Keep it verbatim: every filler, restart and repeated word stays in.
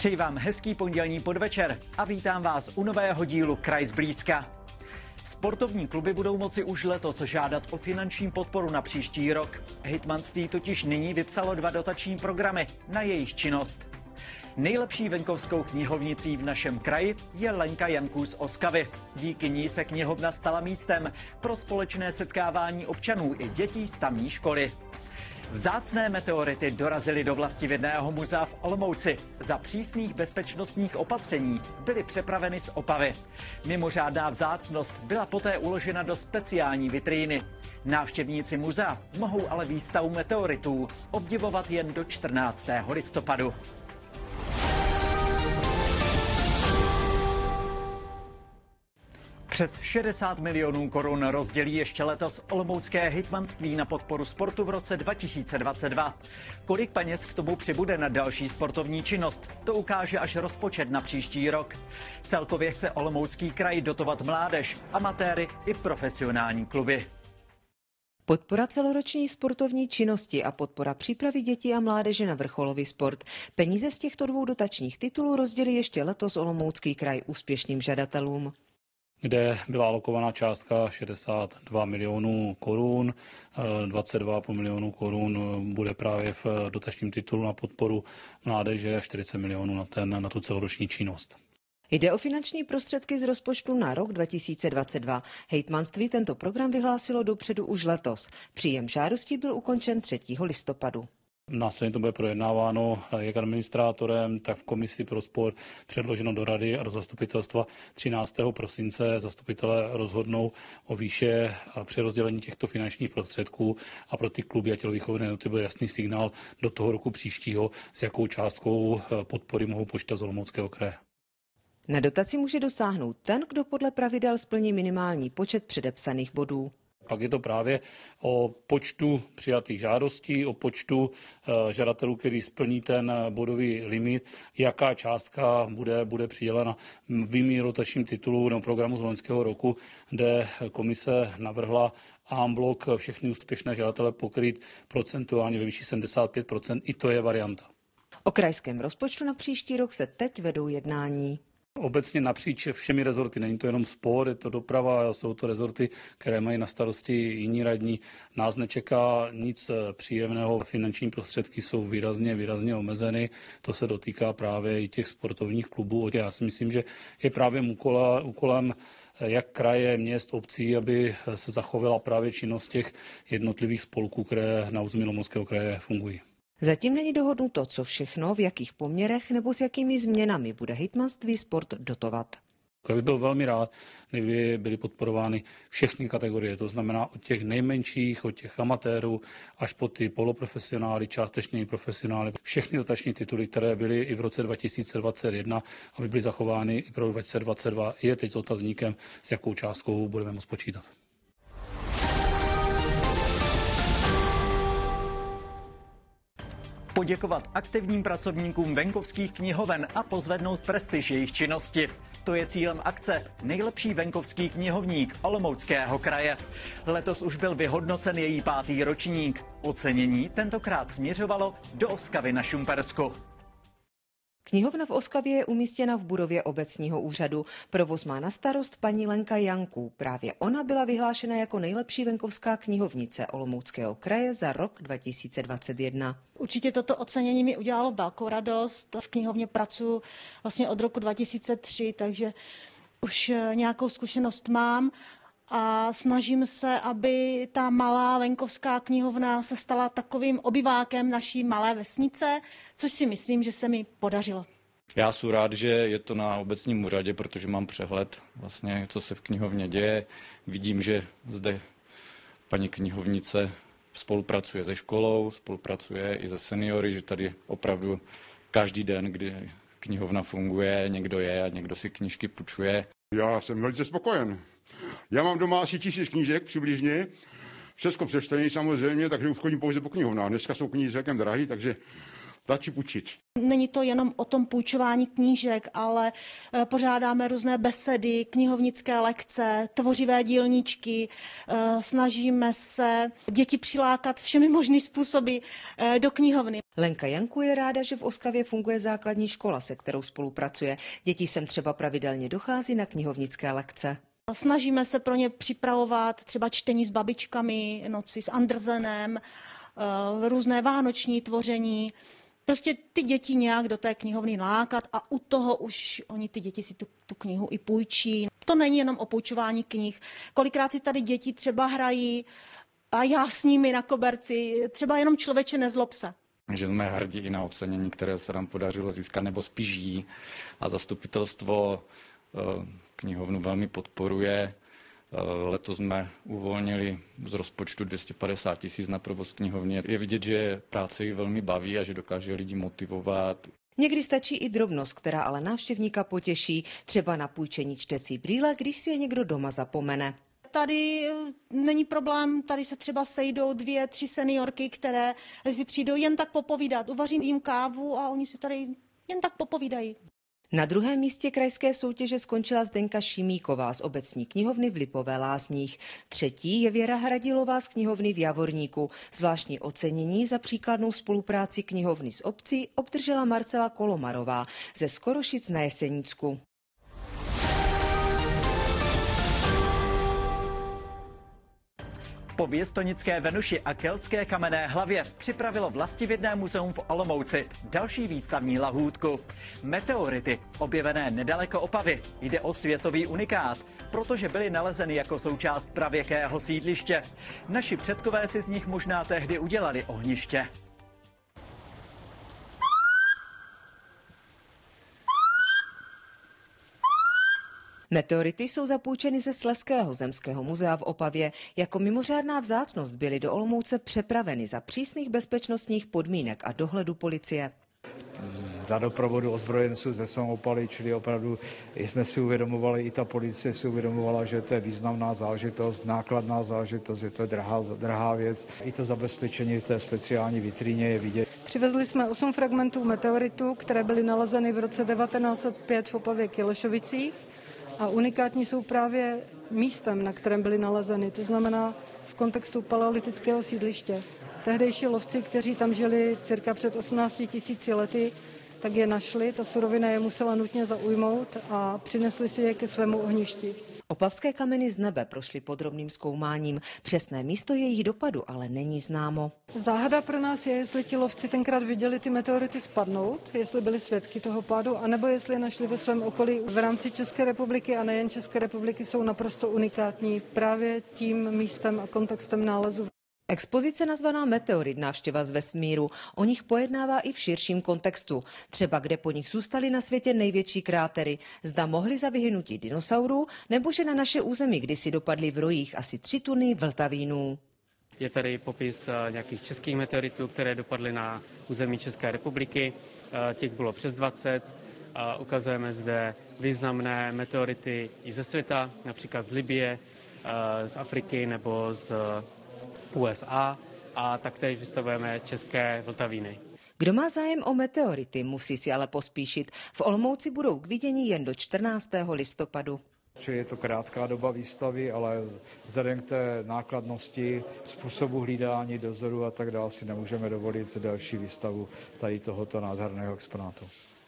Přeji vám hezký pondělní podvečer a vítám vás u nového dílu Kraj zblízka. Sportovní kluby budou moci už letos žádat o finanční podporu na příští rok. Hejtmanství totiž nyní vypsalo dva dotační programy na jejich činnost. Nejlepší venkovskou knihovnicí v našem kraji je Lenka Janků z Oskavy. Díky ní se knihovna stala místem pro společné setkávání občanů i dětí z tamní školy. Vzácné meteority dorazily do vlastivědného muzea v Olomouci. Za přísných bezpečnostních opatření byly přepraveny z Opavy. Mimořádná vzácnost byla poté uložena do speciální vitríny. Návštěvníci muzea mohou ale výstavu meteoritů obdivovat jen do čtrnáctého listopadu. Přes šedesát milionů korun rozdělí ještě letos olomoucké hejtmanství na podporu sportu v roce dva tisíce dvacet dva. Kolik peněz k tomu přibude na další sportovní činnost, to ukáže až rozpočet na příští rok. Celkově chce Olomoucký kraj dotovat mládež, amatéry i profesionální kluby. Podpora celoroční sportovní činnosti a podpora přípravy dětí a mládeže na vrcholový sport. Peníze z těchto dvou dotačních titulů rozdělí ještě letos Olomoucký kraj úspěšným žadatelům, kde byla alokovaná částka šedesát dva milionů korun, dvacet dva celá pět milionů korun bude právě v dotačním titulu na podporu mládeže a čtyřicet milionů na, ten, na tu celoroční činnost. Jde o finanční prostředky z rozpočtu na rok dva tisíce dvacet dva. Hejtmanství tento program vyhlásilo dopředu už letos. Příjem žádostí byl ukončen třetího listopadu. Následně to bude projednáváno jak administrátorem, tak v komisi pro sport, předloženo do rady a do zastupitelstva třináctého prosince. Zastupitelé rozhodnou o výše a přerozdělení těchto finančních prostředků a pro ty kluby a tělovýchovné jednoty byl jasný signál do toho roku příštího, s jakou částkou podpory mohou počítat z Olomouckého kraje. Na dotaci může dosáhnout ten, kdo podle pravidel splní minimální počet předepsaných bodů. Pak je to právě o počtu přijatých žádostí, o počtu žadatelů, který splní ten bodový limit, jaká částka bude, bude přidělena v rotačním titulu nebo programu z loňského roku, kde komise navrhla en bloc všechny úspěšné žadatele pokryt procentuálně ve výši sedmdesát pět procent. I to je varianta. O krajském rozpočtu na příští rok se teď vedou jednání. Obecně napříč všemi rezorty, není to jenom sport, je to doprava, jsou to rezorty, které mají na starosti jiní radní. Nás nečeká nic příjemného, finanční prostředky jsou výrazně, výrazně omezeny, to se dotýká právě i těch sportovních klubů. Já si myslím, že je právě úkolem jak kraje, měst, obcí, aby se zachovala právě činnost těch jednotlivých spolků, které na území Olomouckého kraje fungují. Zatím není dohodnuto, co všechno, v jakých poměrech nebo s jakými změnami bude hejtmanství sport dotovat. Já bych byl velmi rád, kdyby byly podporovány všechny kategorie, to znamená od těch nejmenších, od těch amatérů, až po ty poloprofesionály, částečně profesionály. Všechny dotační tituly, které byly i v roce dva tisíce dvacet jedna, aby byly zachovány i pro dva tisíce dvacet dva, je teď s otazníkem, s jakou částkou budeme moct počítat. Poděkovat aktivním pracovníkům venkovských knihoven a pozvednout prestiž jejich činnosti. To je cílem akce Nejlepší venkovský knihovník Olomouckého kraje. Letos už byl vyhodnocen její pátý ročník. Ocenění tentokrát směřovalo do Oskavy na Šumpersku. Knihovna v Oskavě je umístěna v budově obecního úřadu. Provoz má na starost paní Lenka Janků. Právě ona byla vyhlášena jako nejlepší venkovská knihovnice Olomouckého kraje za rok dva tisíce dvacet jedna. Určitě toto ocenění mi udělalo velkou radost. V knihovně pracuji vlastně od roku dva tisíce tři, takže už nějakou zkušenost mám. A snažím se, aby ta malá venkovská knihovna se stala takovým obyvákem naší malé vesnice, což si myslím, že se mi podařilo. Já jsem rád, že je to na obecním úřadě, protože mám přehled, vlastně, co se v knihovně děje. Vidím, že zde paní knihovnice spolupracuje se školou, spolupracuje i se seniory, že tady opravdu každý den, kdy knihovna funguje, někdo je a někdo si knížky půjčuje. Já jsem velice spokojen. Já mám doma asi tisíc knížek přibližně, všechno přečtený samozřejmě, takže už chodím pouze po knihovnách. Dneska jsou knihy celkem drahý, takže radši půjčit. Není to jenom o tom půjčování knížek, ale pořádáme různé besedy, knihovnické lekce, tvořivé dílníčky. Snažíme se děti přilákat všemi možnými způsoby do knihovny. Lenka Janku je ráda, že v Oskavě funguje základní škola, se kterou spolupracuje. Děti sem třeba pravidelně dochází na knihovnické lekce. Snažíme se pro ně připravovat třeba čtení s babičkami, noci s Andersenem, různé vánoční tvoření. Prostě ty děti nějak do té knihovny lákat a u toho už oni ty děti si tu, tu knihu i půjčí. To není jenom o půjčování knih. Kolikrát si tady děti třeba hrají a já s nimi na koberci, třeba jenom člověče nezlob se. Že jsme hrdí i na ocenění, které se nám podařilo získat, nebo spíš jí. A zastupitelstvo knihovnu velmi podporuje. Letos jsme uvolnili z rozpočtu dvě stě padesát tisíc na provoz knihovny. Je vidět, že práce ji velmi baví a že dokáže lidi motivovat. Někdy stačí i drobnost, která ale návštěvníka potěší, třeba na půjčení čtecí brýle, když si je někdo doma zapomene. Tady není problém, tady se třeba sejdou dvě, tři seniorky, které si přijdou jen tak popovídat. Uvařím jim kávu a oni si tady jen tak popovídají. Na druhém místě krajské soutěže skončila Zdenka Šimíková z obecní knihovny v Lipové Lázních. Třetí je Věra Hradilová z knihovny v Javorníku. Zvláštní ocenění za příkladnou spolupráci knihovny s obcí obdržela Marcela Kolomarová ze Skorošic na Jesenicku. Po věstonické Venuši a keltské kamenné hlavě připravilo Vlastivědné muzeum v Olomouci další výstavní lahůdku. Meteority, objevené nedaleko Opavy, jde o světový unikát, protože byly nalezeny jako součást pravěkého sídliště. Naši předkové si z nich možná tehdy udělali ohniště. Meteority jsou zapůjčeny ze Slezského zemského muzea v Opavě. Jako mimořádná vzácnost byly do Olomouce přepraveny za přísných bezpečnostních podmínek a dohledu policie. Za doprovodu ozbrojenců ze samopaly, čili opravdu jsme si uvědomovali, i ta policie si uvědomovala, že to je významná záležitost, nákladná záležitost, je to drahá, drahá věc. I to zabezpečení v té speciální vitríně je vidět. Přivezli jsme osm fragmentů meteoritu, které byly nalezeny v roce devatenáct set pět v Opavě Kilešovicích. A unikátní jsou právě místem, na kterém byly nalezeny, to znamená v kontextu paleolitického sídliště. Tehdejší lovci, kteří tam žili cirka před osmnácti tisíci lety, tak je našli, ta surovina je musela nutně zaujmout a přinesli si je ke svému ohništi. Opavské kameny z nebe prošly podrobným zkoumáním. Přesné místo jejich dopadu ale není známo. Záhada pro nás je, jestli ti lovci tenkrát viděli ty meteority spadnout, jestli byli svědky toho pádu, anebo jestli je našli ve svém okolí. V rámci České republiky a nejen České republiky jsou naprosto unikátní právě tím místem a kontextem nálezu. Expozice nazvaná Meteorit, návštěva z vesmíru, o nich pojednává i v širším kontextu. Třeba kde po nich zůstaly na světě největší krátery. Zda mohly za vyhynutí dinosaurů, nebo že na naše území kdysi dopadly v rojích asi tři tuny vltavínů. Je tady popis nějakých českých meteoritů, které dopadly na území České republiky. Těch bylo přes dvacet. Ukazujeme zde významné meteority i ze světa, například z Libye, z Afriky nebo z U S A, a taktéž vystavujeme české vltavíny. Kdo má zájem o meteority, musí si ale pospíšit. V Olomouci budou k vidění jen do čtrnáctého listopadu. Čili je to krátká doba výstavy, ale vzhledem k té nákladnosti, způsobu hlídání, dozoru a tak dále si nemůžeme dovolit další výstavu tady tohoto nádherného exponátu.